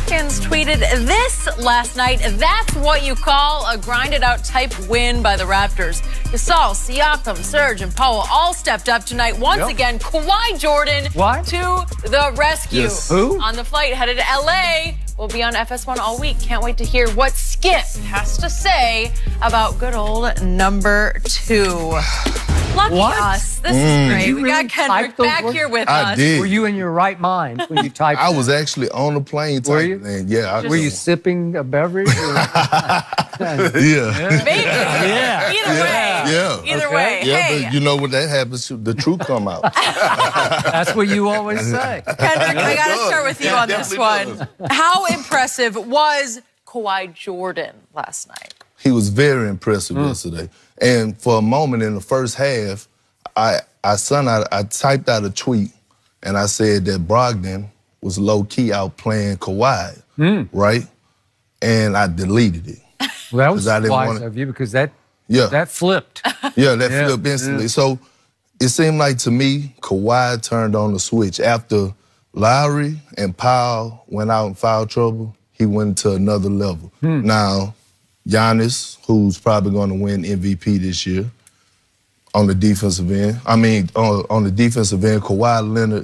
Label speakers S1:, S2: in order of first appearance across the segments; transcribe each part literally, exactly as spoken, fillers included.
S1: Pelicans tweeted this last night. That's what you call a grinded-out type win by the Raptors. Gasol, Siakam, Serge, and Powell all stepped up tonight. Once yep. again, Kawhi Jordan
S2: what?
S1: to the rescue.
S2: Yes. Who?
S1: On the flight headed to L A. We'll be on F S one all week. Can't wait to hear what Skip has to say about good old number two. Lucky
S2: what?
S1: us. This
S3: mm.
S1: is great.
S2: We
S1: really
S2: got
S1: Kendrick back
S2: word?
S1: here with
S3: I
S1: us.
S3: Did.
S2: Were you in your right mind when you typed
S3: I
S2: that?
S3: was actually on the plane typing.
S2: Were you?
S3: And yeah. I
S2: Were you sipping a beverage? Or...
S3: yeah.
S1: Maybe.
S2: Yeah.
S1: Either
S2: yeah.
S1: way.
S3: Yeah.
S1: Either
S2: okay.
S1: way.
S3: Yeah,
S1: hey.
S3: but you know when that happens, the truth come out.
S2: That's what you always say.
S1: Kendrick, I got to start with you
S3: Yeah,
S1: on this
S3: definitely
S1: one. How impressive was Kawhi Jordan last night?
S3: He was very impressive
S2: mm.
S3: yesterday. And for a moment in the first half, I I, son, I I typed out a tweet and I said that Brogdon was low-key outplaying Kawhi,
S2: mm.
S3: right? And I deleted it.
S2: Well, that was
S3: I didn't
S2: wise
S3: wanna,
S2: of you because that,
S3: yeah.
S2: that flipped.
S3: Yeah, that
S2: yeah.
S3: flipped instantly.
S2: Yeah.
S3: So it seemed like to me, Kawhi turned on the switch. After Lowry and Powell went out in foul trouble, he went to another level.
S2: Hmm.
S3: Now, Giannis, who's probably going to win M V P this year, on the defensive end. I mean, on, on the defensive end, Kawhi Leonard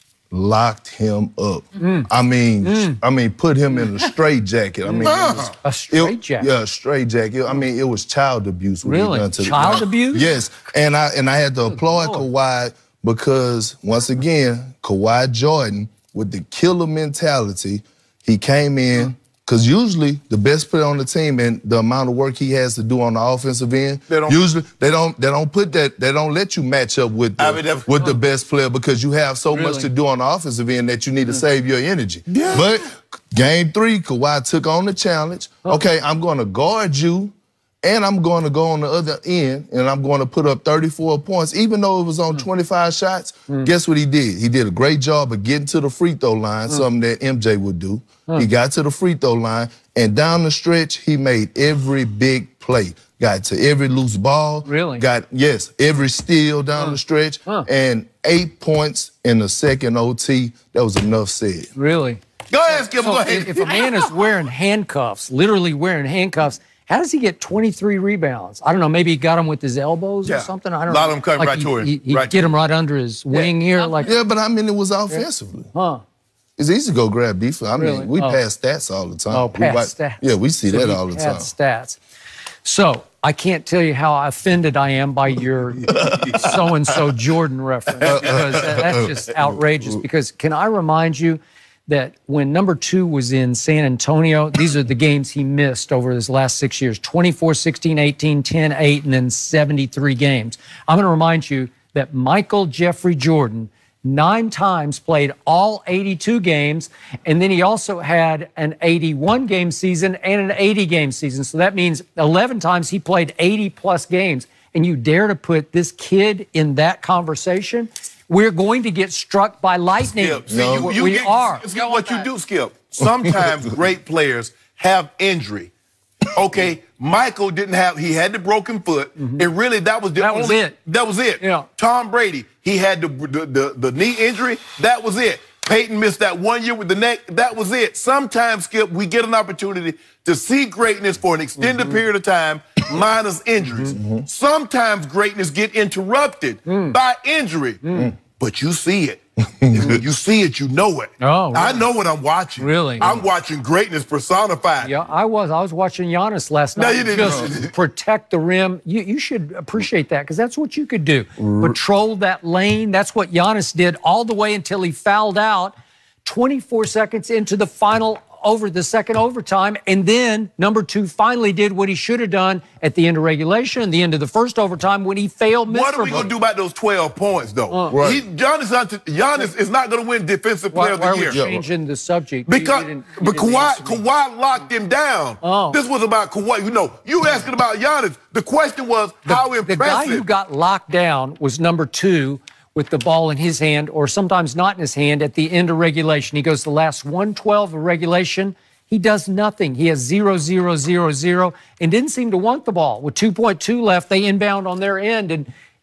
S3: locked him up.
S2: Mm.
S3: I mean,
S2: mm.
S3: I mean, put him in a straitjacket. I mean, it was,
S2: a straitjacket.
S3: Yeah, a straitjacket. I mean, it was child abuse. What
S2: really,
S3: he done to
S2: child
S3: the,
S2: abuse?
S3: Yes, and I and I had to
S2: Good
S3: applaud
S2: Lord.
S3: Kawhi because once again, Kawhi Jordan with the killer mentality, he came in. Because usually the best player on the team and the amount of work he has to do on the offensive end, they don't, usually they don't they don't put that they don't let you match up with the, I mean, with the best player because you have so really? much to do on the offensive end that you need to yeah. save your energy. Yeah. But game three, Kawhi took on the challenge. Oh. Okay, I'm going to guard you, and I'm going to go on the other end, and I'm going to put up thirty-four points, even though it was on mm. twenty-five shots. Mm. Guess what he did? He did a great job of getting to the free throw line, mm. something that M J would do. He got to the free throw line, and down the stretch, he made every big play. Got to every loose ball.
S2: Really?
S3: Got, yes, every steal down huh. the stretch, huh. and eight points in the second O T. That was enough said.
S2: Really?
S4: Go ahead, Skip,
S2: so
S4: go ahead.
S2: If a man is wearing handcuffs, literally wearing handcuffs, how does he get twenty-three rebounds? I don't know, maybe he got them with his elbows
S4: yeah.
S2: or something? I don't
S4: know. A lot
S2: know.
S4: of them cut
S2: like
S4: right
S2: he,
S4: to him.
S2: He, he
S4: right
S2: get them right under his wing
S4: yeah.
S2: here. like.
S3: Yeah, but I mean, it was offensively.
S2: Huh.
S3: It's easy to go grab defense. I mean,
S2: really?
S3: we
S2: oh.
S3: pass stats all the time.
S2: Oh, pass
S3: we,
S2: stats.
S3: Yeah, we see
S2: so
S3: that all the time.
S2: stats. So I can't tell you how offended I am by your so-and-so Jordan reference because that's just outrageous. Because can I remind you that when number two was in San Antonio, these are the games he missed over his last six years, twenty-four, sixteen, eighteen, ten, eight, and then seventy-three games. I'm going to remind you that Michael Jeffrey Jordan nine times played all eighty-two games, and then he also had an eighty-one game season and an eighty game season. So that means eleven times he played eighty plus games. And you dare to put this kid in that conversation? We're going to get struck by lightning.
S4: Skip, see, you, you
S2: we
S4: get,
S2: are.
S4: Skip, what you do, Skip, sometimes great players have injury. Okay, Michael didn't have, he had the broken foot, mm-hmm. and really that was the
S2: that
S4: only.
S2: was it.
S4: That was it.
S2: Yeah.
S4: Tom Brady, he had the, the, the, the knee injury, that was it. Peyton missed that one year with the neck, that was it. Sometimes, Skip, we get an opportunity to see greatness for an extended mm-hmm. period of time, minus injuries. Mm-hmm. Sometimes greatness get interrupted mm. by injury, mm. but you see it. You see it, you know it.
S2: Oh, really?
S4: I know what I'm watching.
S2: Really?
S4: I'm watching greatness personified.
S2: Yeah, I was. I was watching Giannis last night.
S4: No, you didn't.
S2: Just protect the rim. You, you should appreciate that because that's what you could do. Patrol that lane. That's what Giannis did all the way until he fouled out twenty-four seconds into the final over the second overtime. And then number two finally did what he should have done at the end of regulation and the end of the first overtime when he failed miserably.
S4: What are we going to do about those twelve points, though? Uh,
S3: right.
S4: he, Giannis, not to, Giannis is not going to win Defensive Player
S2: why,
S4: of the
S2: why
S4: Year.
S2: Are we changing the subject?
S4: Because
S2: you, you
S4: but
S2: didn't
S4: Kawhi, Kawhi locked him down.
S2: Oh.
S4: This was about Kawhi. You know, you asking about Giannis. The question was
S2: the,
S4: how impressive.
S2: The guy who got locked down was number two with the ball in his hand, or sometimes not in his hand, at the end of regulation. He goes the last one twelve of regulation. He does nothing. He has zero, zero, zero, zero, and didn't seem to want the ball. With two point two left, they inbound on their end, and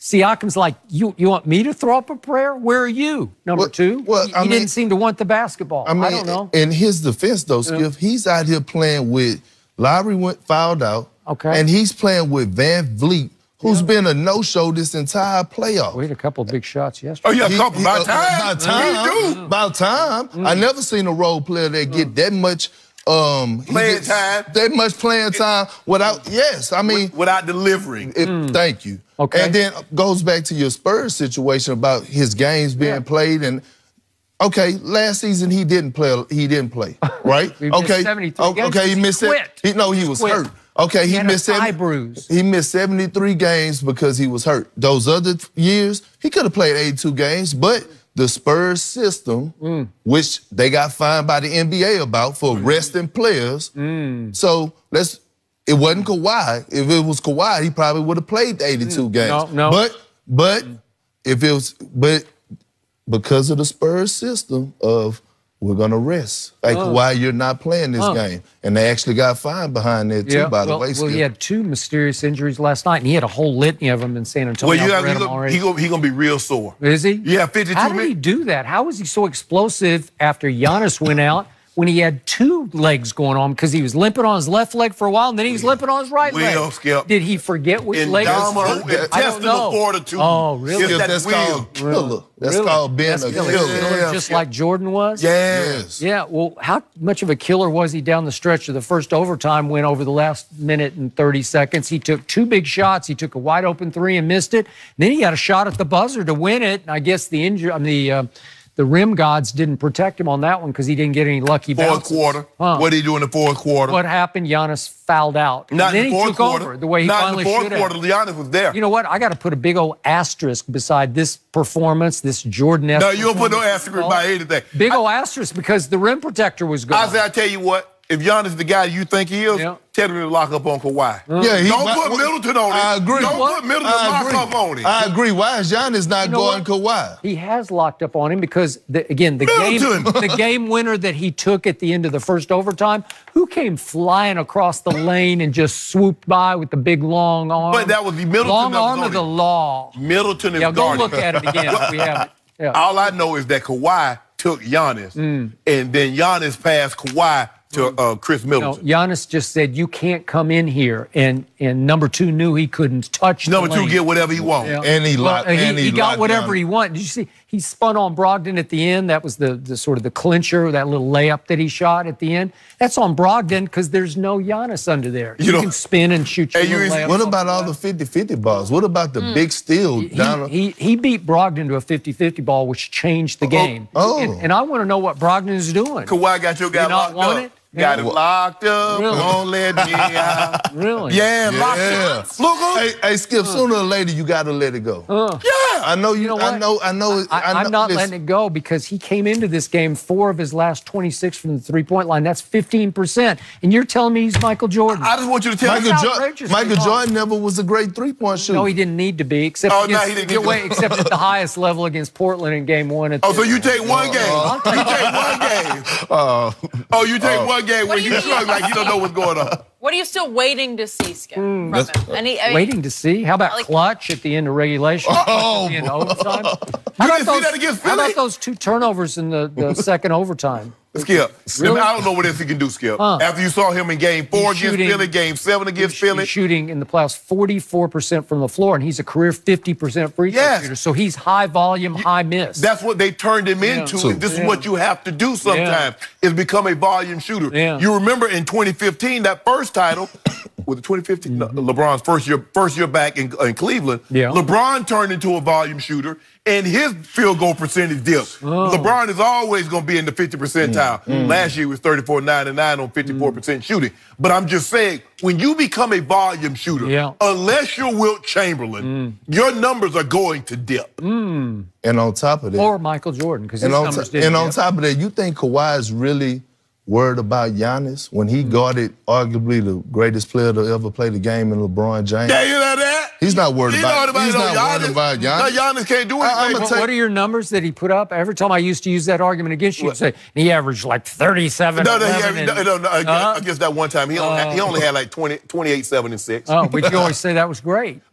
S2: Siakam's like, you you want me to throw up a prayer? Where are you, number
S3: Well,
S2: two?
S3: well,
S2: he
S3: I
S2: he
S3: mean-
S2: didn't seem to want the basketball.
S3: I mean,
S2: don't know.
S3: in his defense, though, Skip, he's out here playing with Lowry went fouled out.
S2: Okay.
S3: And he's playing with Van Vliet, who's been a no-show this entire playoff.
S2: We had a couple of big shots yesterday.
S4: Oh, yeah, a
S3: He-
S4: couple.
S3: he-
S4: About
S3: uh,
S4: time.
S3: About time.
S4: He do.
S3: About time. I never seen a role player that get that much um he
S4: Playing
S3: gets
S4: time.
S3: That much playing time without yes. I mean
S4: Without delivering.
S3: it, thank you.
S2: Okay.
S3: And then goes back to your Spurs situation about his games being
S2: Yeah.
S3: played and okay, last season he didn't play he didn't play, right?
S2: He missed
S3: okay.
S2: seventy-three
S3: Oh,
S2: games
S3: okay, he
S2: because he
S3: missed
S2: quit.
S3: it. He, no, he was
S2: quit.
S3: hurt. Okay,
S2: He
S3: he,
S2: had a
S3: missed
S2: thigh
S3: seven-
S2: bruise.
S3: He missed seventy-three games because he was hurt. Those other years, he could have played eighty-two games, but the Spurs system,
S2: Mm.
S3: which they got fined by the N B A about for resting players.
S2: Mm.
S3: So let's. It wasn't Kawhi. If it was Kawhi, he probably would have played eighty-two games.
S2: No, no.
S3: But but if it was but because of the Spurs system of we're gonna rest. Like Kawhi, you're not playing this
S2: Huh.
S3: game, and they actually got fined behind that too. by the
S2: well,
S3: way,
S2: well,
S3: Skip.
S2: he had two mysterious injuries last night, and he had a whole litany of them in San Antonio.
S4: Well, you
S2: I've
S4: have,
S2: read
S4: he
S2: them
S4: gonna,
S2: already.
S4: he gonna, he gonna be real sore.
S2: Is he?
S4: Yeah, fifty-two
S2: How did he
S4: minutes.
S2: do that? How was he so explosive after Giannis went out when he had two legs going on? Because he was limping on his left leg for a while, and then he was limping on his right
S4: Will,
S2: leg.
S4: Skip.
S2: Did he forget which leg was
S4: Indomitable,
S2: hurt? I don't
S4: intestinal
S2: know.
S4: fortitude.
S2: Oh, really?
S4: It's
S3: Skip,
S4: that
S3: that's
S4: will.
S3: called killer. That's
S2: Really?
S3: called being
S2: That's
S3: a
S2: killer.
S3: killer.
S2: Killer,
S4: Yeah,
S2: just
S4: yeah.
S2: like Jordan was?
S3: Yes.
S2: Yeah, well, how much of a killer was he down the stretch of the first overtime when over the last minute and thirty seconds, he took two big shots. He took a wide open three and missed it. Then he got a shot at the buzzer to win it. And I guess the injury, I mean, the, uh, the rim gods didn't protect him on that one because he didn't get any lucky
S4: Fourth
S2: bounces.
S4: quarter.
S2: Huh.
S4: What did he do in the fourth quarter?
S2: What happened? Giannis fouled out.
S4: Not
S2: and then
S4: in the
S2: he
S4: fourth
S2: took
S4: quarter.
S2: over the way he
S4: Not
S2: finally
S4: in the fourth
S2: should
S4: quarter.
S2: have.
S4: Giannis was there.
S2: You know what? I got to put a big old asterisk beside this performance, this Jordan-esque
S4: no, you don't put no
S2: performance.
S4: asterisk by anything.
S2: Big old asterisk because the rim protector was gone.
S4: I say, I tell you what, if Giannis the guy you think he is,
S2: Yeah.
S4: tell him to lock up on Kawhi.
S3: Yeah, he-
S4: don't
S3: why-
S4: put
S3: why-
S4: Middleton on it.
S3: I agree.
S4: Don't
S3: What?
S4: put Middleton
S3: I
S4: lock
S3: agree.
S4: up on it.
S3: I agree. Why is Giannis not
S2: know
S3: going
S2: what?
S3: Kawhi?
S2: He has locked up on him because, the, again, the game,
S4: Middleton.
S2: the game winner that he took at the end of the first overtime, who came flying across the lane and just swooped by with the big long arm?
S4: But that was the Middleton
S2: long
S4: that was
S2: arm
S4: on
S2: of the
S4: it.
S2: law.
S4: Middleton is
S2: Yeah, go
S4: guarding.
S2: look at it again if we have it. Yeah.
S4: All I know is that Kawhi took Giannis,
S2: Mm.
S4: and then Giannis passed Kawhi to uh, Chris
S2: No,
S4: Middleton.
S2: Giannis just said, you can't come in here. And, and number two knew he couldn't touch
S4: Number
S2: the
S4: two,
S2: lane.
S4: get whatever he wants.
S2: Yeah.
S3: And he
S2: Well,
S3: locked.
S2: he,
S3: and he,
S2: he got
S3: locked
S2: whatever
S3: down.
S2: he wanted. Did you see? He spun on Brogdon at the end. That was the, the sort of the clincher, that little layup that he shot at the end. That's on Brogdon because there's no Giannis under there. You,
S4: You know-
S2: can spin and shoot your
S4: Hey, you
S2: little
S4: ain't-
S2: layup.
S3: What about all the fifty-fifty balls? What about the big steal
S2: He,
S3: down?
S2: he, he beat Brogdon to a fifty-fifty ball, which changed the game.
S3: oh.
S2: And, and I want to know what Brogdon is doing.
S4: Kawhi got your guy
S2: You not
S4: locked
S2: want
S4: up.
S2: it?
S4: Got
S2: Yeah.
S4: him locked up.
S2: Really?
S4: Won't let me out.
S2: Really?
S4: Yeah, locked
S3: Yeah.
S4: up. Look up.
S3: Hey, hey, Skip. Sooner or later, you got to let it go.
S4: Yeah.
S3: I know you.
S2: You know
S3: I
S2: what?
S3: know. I know.
S2: I,
S3: I know
S2: I'm not
S3: listen,
S2: letting it go because he came into this game four of his last twenty-six from the three-point line. That's fifteen percent. And you're telling me he's Michael Jordan.
S4: I just want you to tell
S3: Michael,
S4: me.
S2: That's
S3: jo-
S2: outrageous.
S3: Michael
S2: Come on.
S3: Jordan never was a great three-point shooter.
S2: No, he didn't need to be, except,
S4: Oh, no,
S2: against,
S4: he didn't need to.
S2: wait, except at the highest level against Portland in game one. At
S4: Oh,
S2: the-
S4: so you take one game.
S2: I'll take
S4: You take one game.
S3: Oh,
S4: Oh, you take one game
S1: What
S4: when
S1: do
S4: you
S1: you
S4: shrug
S1: mean?
S4: like you don't know what's going on.
S1: What are you still waiting to see, Skip, from him? Any, I mean,
S2: Waiting to see. How about
S1: Like-
S2: clutch at the end of regulation?
S3: Oh,
S2: in overtime? How
S4: You
S2: about
S4: didn't see
S2: those,
S4: that against
S2: how about
S4: Philly?
S2: those two turnovers in the, the second overtime?
S4: Skip.
S2: Really?
S4: I don't know what else he can do, Skip.
S2: Huh.
S4: After you saw him in game four
S2: He's
S4: against
S2: shooting-
S4: Philly, game seven against Philly.
S2: He's shooting in the playoffs forty-four percent from the floor, and he's a career fifty percent free throw
S4: Yes.
S2: shooter. So he's high volume, high miss.
S4: That's what they turned him into.
S3: True.
S4: And this
S2: Yeah.
S4: is what you have to do sometimes, is become a volume shooter.
S2: Yeah.
S4: You remember in twenty fifteen, that first title, with the twenty fifteen, no, LeBron's first year first year back in, in Cleveland,
S2: Yeah.
S4: LeBron turned into a volume shooter, and his field goal percentage dipped.
S2: Oh.
S4: LeBron is always going to be in the fifty percentile. Last year he was thirty-four ninety-nine on fifty-four percent shooting. But I'm just saying, when you become a volume shooter,
S2: Yeah.
S4: unless you're Wilt Chamberlain, your numbers are going to dip.
S3: and on top of that,
S2: or Michael Jordan, because his
S3: and on,
S2: numbers
S3: to-
S2: didn't
S3: and on
S2: dip.
S3: top of that, you think Kawhi is really worried about Giannis when he guarded arguably the greatest player to ever play the game in LeBron James?
S4: Yeah, you know that?
S3: He's not worried
S4: He
S3: about.
S4: not
S3: He's
S4: no
S3: not worried about Giannis.
S4: No, Giannis can't do
S3: I-
S4: anything.
S3: I'ma
S2: What,
S3: take-
S2: what are your numbers that he put up? Every time I used to use that argument against you, you'd say he averaged like thirty-seven.
S4: no, no,
S2: eleven,
S4: he,
S2: and-
S4: no, no, no, against,
S2: Uh,
S4: against that one time, he only, had, he only had like twenty, twenty-eight, seven, and six.
S2: Oh, but you always say that was great.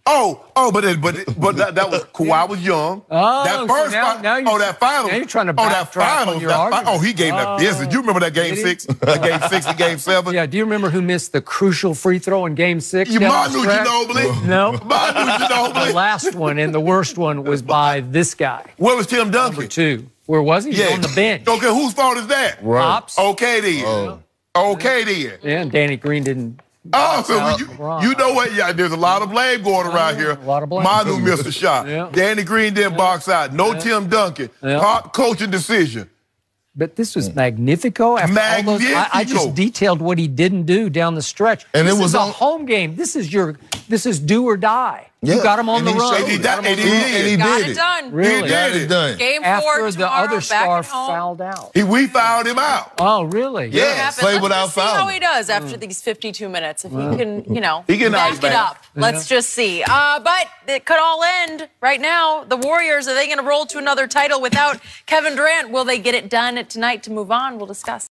S4: Oh, oh, but it, but it, but that, that was Kawhi was young.
S2: Oh,
S4: that
S2: so
S4: first
S2: now-
S4: fi-
S2: now you're-
S4: oh that final.
S2: now you're trying to
S4: oh that
S2: backtrack on
S4: finals.
S2: your
S4: That fi-
S2: argument.
S4: oh, he gave that
S2: Oh.
S4: business. You remember that game
S2: Did he?
S4: six? That game six and game seven.
S2: Yeah, do you remember who missed the crucial free throw in game six?
S4: You
S2: down the
S4: Manu
S2: stretch?
S4: Ginobili.
S2: No.
S4: Manu
S2: The
S4: Ginobili.
S2: last one and the worst one was by this guy,
S4: Where was Tim
S2: number
S4: Duncan?
S2: two. Where was he? He was on the bench.
S4: Okay, whose fault is that?
S3: Right.
S2: Pops.
S4: Okay then.
S3: Oh.
S4: Okay then.
S2: Yeah, and Danny Green didn't.
S4: Oh, so
S2: out
S4: you,
S2: LeBron.
S4: you know what? Yeah, there's a lot of blame going around here.
S2: a lot of blame.
S4: Manu missed a shot.
S2: Yeah.
S4: Danny Green didn't box out. No Tim Duncan.
S2: Yeah.
S4: Hot coaching decision.
S2: But this was Magnifico. After all those, I, I
S4: Magnifico.
S2: just detailed what he didn't do down the stretch.
S3: And it
S2: this
S3: was
S2: is a
S3: on-
S2: home game. This is your. This is do or die. You
S3: Yeah.
S2: got him on
S3: And
S2: the
S3: he
S2: run.
S3: showed
S4: he
S3: it.
S4: got-
S3: And
S4: and
S3: he
S4: he
S3: did.
S4: did.
S3: And he
S1: Got
S3: did
S1: it
S3: it.
S1: done.
S2: Really?
S4: He
S3: Got
S4: did
S3: it
S4: it.
S3: done.
S1: Game
S2: After
S1: four
S2: the
S1: tomorrow,
S2: other
S1: back
S2: star
S1: at home.
S2: fouled out.
S4: He we fouled him out.
S2: Oh, really?
S3: Yeah.
S1: What happened?
S3: Play
S1: Let's
S3: without
S1: just see how
S3: fouling.
S1: he does after these fifty-two minutes. If he can, you know,
S4: He can
S1: back
S4: ice
S1: it
S4: back.
S1: up. Let's just see. Uh, but it could all end right now. The Warriors, are they going to roll to another title without Kevin Durant? Will they get it done tonight to move on? We'll discuss.